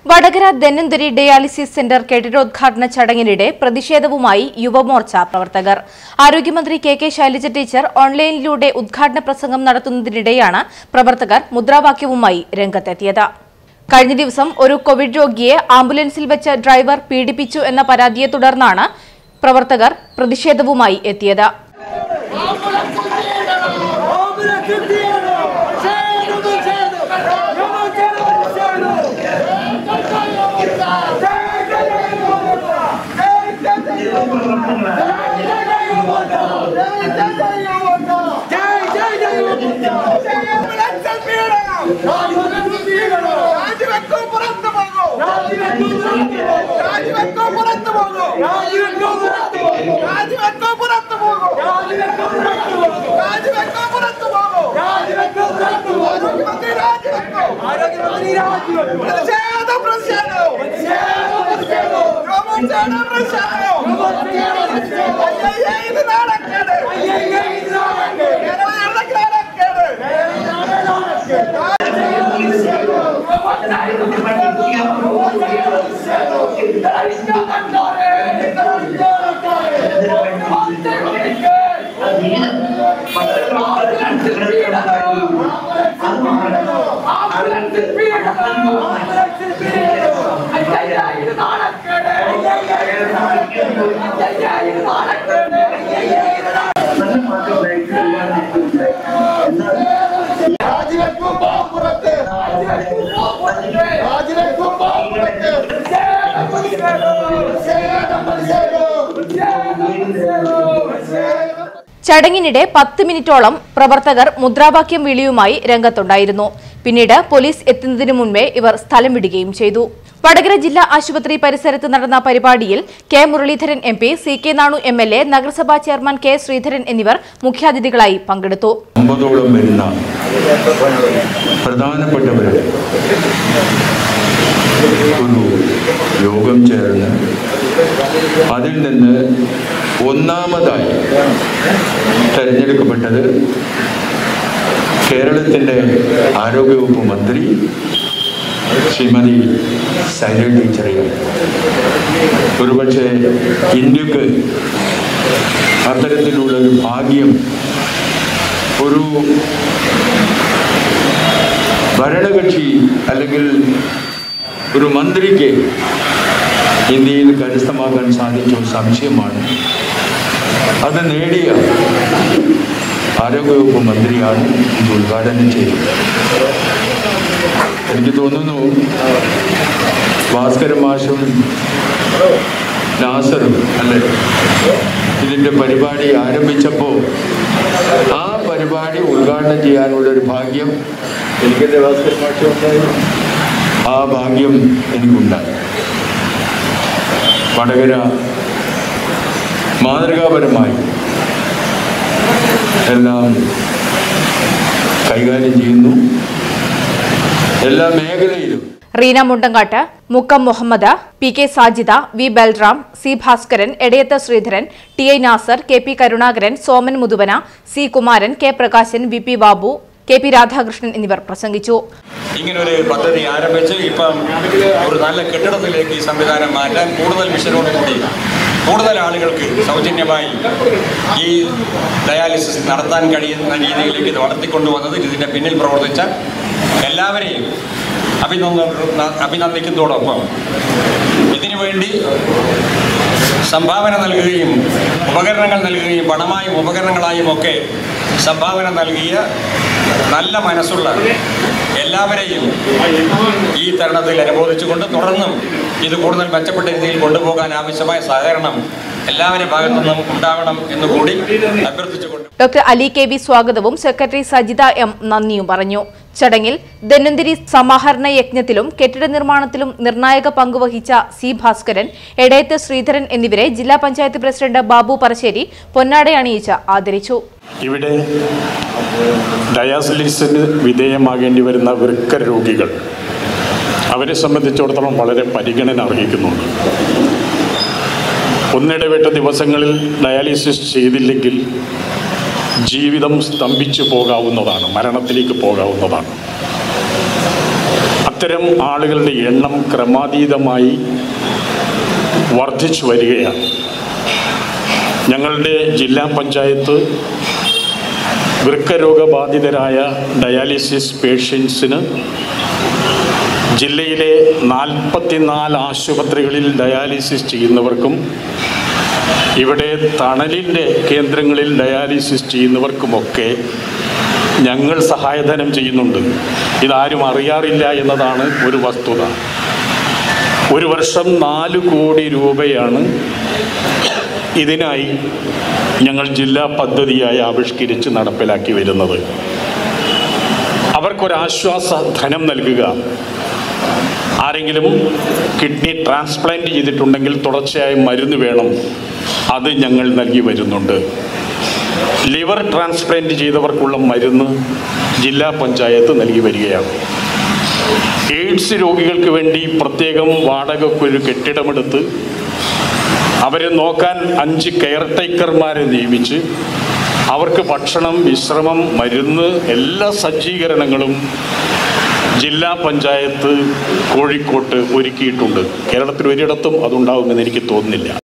Vadakara Dhanvantari dialysis centre കെട്ടിടോദ്ഘാടന ചടങ്ങിനിടെ പ്രതിഷേധവുമായി യുവമോർച്ച പ്രവർത്തകർ. ആരോഗ്യമന്ത്രി കെ ശൈലജ ടീച്ചർ ഓൺലൈനിലൂടെ ഉദ്ഘാടന പ്രസംഗം നടത്തുന്നതിനിടെയാണ് പ്രവർത്തകർ മുദ്രാവാക്യവുമായി രംഗത്തെത്തിയത്. കഴിഞ്ഞ ദിവസം ഒരു കോവിഡ് രോഗിയെ ആംബുലൻസിൽ വെച്ച് ഡ്രൈവർ പീഡിപ്പിച്ചു എന്ന പരാതിയെ തുടർന്നാണ് പ്രവർത്തകർ പ്രതിഷേധവുമായി എത്തിയത്. ചടങ്ങിനിടെ 10 മിനിറ്റോളം പ്രവർത്തകർ മുദ്രാവാക്യം വിളിയുമായി രംഗത്തുണ്ടായിരുന്നു. പിന്നീട് പോലീസ് എത്തുന്നതിനു മുൻപേ ഇവർ സ്ഥലം വിടുകയും ചെയ്തു. വടകര ജില്ലാ ആശുപത്രി പരിസരത്ത് നടന്ന പരിപാടിയിൽ K Muraleedharan MP, CK Nanu MLA, നഗരസഭാ ചെയർമാൻ K ശ്രീധരൻ എന്നിവർ മുഖ്യാതിഥികളായി പങ്കെടുത്തു. യോഗം ചേർന്ന് അതിൽ നിന്ന് ഒന്നാമതായി തെരഞ്ഞെടുക്കപ്പെട്ടത് കേരളത്തിൻ്റെ ആരോഗ്യവകുപ്പ് മന്ത്രി ശ്രീമതി ശൈലജ ടീച്ചറെയാണ്. ഒരുപക്ഷെ ഇന്ത്യക്ക് അത്തരത്തിലുള്ളൊരു ഭാഗ്യം ഒരു ഭരണകക്ഷി അല്ലെങ്കിൽ ഒരു മന്ത്രിക്ക് ഇന്ത്യയിൽ കരസ്ഥമാക്കാൻ സാധിച്ച സംശയമാണ്. അത് നേടിയ ആരോഗ്യവകുപ്പ് മന്ത്രിയാണ് ഇത് ഉദ്ഘാടനം ചെയ്തത്. എനിക്ക് തോന്നുന്നു ഭാസ്കര മാഷും നാസറും അല്ലേ ഇതിൻ്റെ പരിപാടി ആരംഭിച്ചപ്പോൾ ആ പരിപാടി ഉദ്ഘാടനം ചെയ്യാനുള്ളൊരു ഭാഗ്യം എനിക്കെൻ്റെ ഭാസ്കര മാഷും ഉണ്ടായിരുന്നു. ആ ഭാഗ്യം എനിക്കുണ്ടായി. വടകര മാതൃകാപരമായി എല്ലാം കൈകാര്യം ചെയ്യുന്നു, എല്ലാ മേഖലയിലും. Reena മുണ്ടങ്കാട്ട്, Mukkam Muhammad, PK Sajida, V Balram, C Bhaskaran, Edayath Sreedharan, TI Nasar, KP Karunakaran, Soman Muthuvana, C Kumaran, K Prakashan, VP Babu, KP Radhakrishnan എന്നിവർ പ്രസംഗിച്ചു. ഇങ്ങനൊരു പദ്ധതി ആരംഭിച്ച് ഇപ്പം ഒരു നല്ല കെട്ടിടത്തിലേക്ക് ഈ സംവിധാനം മാറ്റാൻ കൂടുതൽ മിഷനോടുകൂടി കൂടുതൽ ആളുകൾക്ക് സൗജന്യമായി ഈ ഡയാലിസിസ് നടത്താൻ കഴിയുന്ന രീതിയിലേക്ക് ഇത് വളർത്തിക്കൊണ്ടുവന്നത് ഇതിൻ്റെ പിന്നിൽ പ്രവർത്തിച്ച എല്ലാവരെയും അഭിനന്ദിക്കുന്നതോടൊപ്പം ഇതിനുവേണ്ടി സംഭാവന നൽകുകയും ഉപകരണങ്ങൾ നൽകുകയും പണമായും ഉപകരണങ്ങളായും ഒക്കെ സംഭാവന നൽകിയ നല്ല മനസ്സുള്ള എല്ലാവരെയും ഈ തരുണത്തിൽ അനുമോദിച്ചുകൊണ്ട് തുടർന്നും ഇത് കൂടുതൽ മെച്ചപ്പെട്ട രീതിയിൽ കൊണ്ടുപോകാൻ ആവശ്യമായ സഹകരണം എല്ലാവരുടെ ഭാഗത്തുനിന്നും ഉണ്ടാവണം എന്നുകൂടി അഭ്യർത്ഥിച്ചുകൊണ്ട് ഡോക്ടർ അലി KV സ്വാഗതവും സെക്രട്ടറി സജിത M നന്ദിയും പറഞ്ഞു. ചടങ്ങിൽ ധന്വന്തരി സമാഹരണ യജ്ഞത്തിലും കെട്ടിട നിർമ്മാണത്തിലും നിർണായക പങ്കുവഹിച്ച C ഭാസ്കരൻ, എടയത്ത് ശ്രീധരൻ എന്നിവരെ ജില്ലാ പഞ്ചായത്ത് പ്രസിഡന്റ് ബാബു പറശ്ശേരി പൊന്നാടയണിയിച്ച് ആദരിച്ചു. ഇവിടെ ഡയാലിസിസിന് വിധേയമാകേണ്ടി വരുന്ന വൃക്ക രോഗികൾ അവരെ സംബന്ധിച്ചിടത്തോളം വളരെ പരിഗണന അർഹിക്കുന്നുണ്ട്. ഒന്നിടവിട്ട ദിവസങ്ങളിൽ ഡയാലിസിസ് ചെയ്തില്ലെങ്കിൽ ജീവിതം സ്തംഭിച്ചു പോകാവുന്നതാണ്, മരണത്തിലേക്ക് പോകാവുന്നതാണ്. അത്തരം ആളുകളുടെ എണ്ണം ക്രമാതീതമായി വർദ്ധിച്ചു വരികയാണ്. ഞങ്ങളുടെ ജില്ലാ പഞ്ചായത്ത് വൃക്കരോഗബാധിതരായ ഡയാലിസിസ് പേഷ്യൻസിന് ജില്ലയിലെ 44 ആശുപത്രികളിൽ ഡയാലിസിസ് ചെയ്യുന്നവർക്കും ഇവിടെ തണലിൻ്റെ കേന്ദ്രങ്ങളിൽ ഡയാലിസിസ് ചെയ്യുന്നവർക്കുമൊക്കെ ഞങ്ങൾ സഹായധനം ചെയ്യുന്നുണ്ട്. ഇതാരും അറിയാറില്ല എന്നതാണ് ഒരു വസ്തുത. ഒരു വർഷം 4 കോടി രൂപയാണ് ഇതിനായി ഞങ്ങൾ ജില്ലാ പദ്ധതിയായി ആവിഷ്കരിച്ച് നടപ്പിലാക്കി വരുന്നത്. അവർക്കൊരാശ്വാസ ധനം നൽകുക. ആരെങ്കിലും കിഡ്നി ട്രാൻസ്പ്ലാന്റ് ചെയ്തിട്ടുണ്ടെങ്കിൽ തുടർച്ചയായി മരുന്ന് വേണം, അത് ഞങ്ങൾ നൽകി വരുന്നുണ്ട്. ലിവർ ട്രാൻസ്പ്ലാന്റ് ചെയ്തവർക്കുള്ള മരുന്ന് ജില്ലാ പഞ്ചായത്ത് നൽകി വരികയാണ്. എയ്ഡ്സ് രോഗികൾക്ക് വേണ്ടി പ്രത്യേകം വാടകയ്ക്കൊരു കെട്ടിടമെടുത്ത് അവരെ നോക്കാൻ 5 കെയർ ടേക്കർമാരെ നിയമിച്ച് അവർക്ക് ഭക്ഷണം, വിശ്രമം, മരുന്ന് എല്ലാ സജ്ജീകരണങ്ങളും ജില്ലാ പഞ്ചായത്ത് കോഴിക്കോട്ട് ഒരുക്കിയിട്ടുണ്ട്. കേരളത്തിൽ ഒരിടത്തും അതുണ്ടാകുമെന്ന് എനിക്ക് തോന്നുന്നില്ല.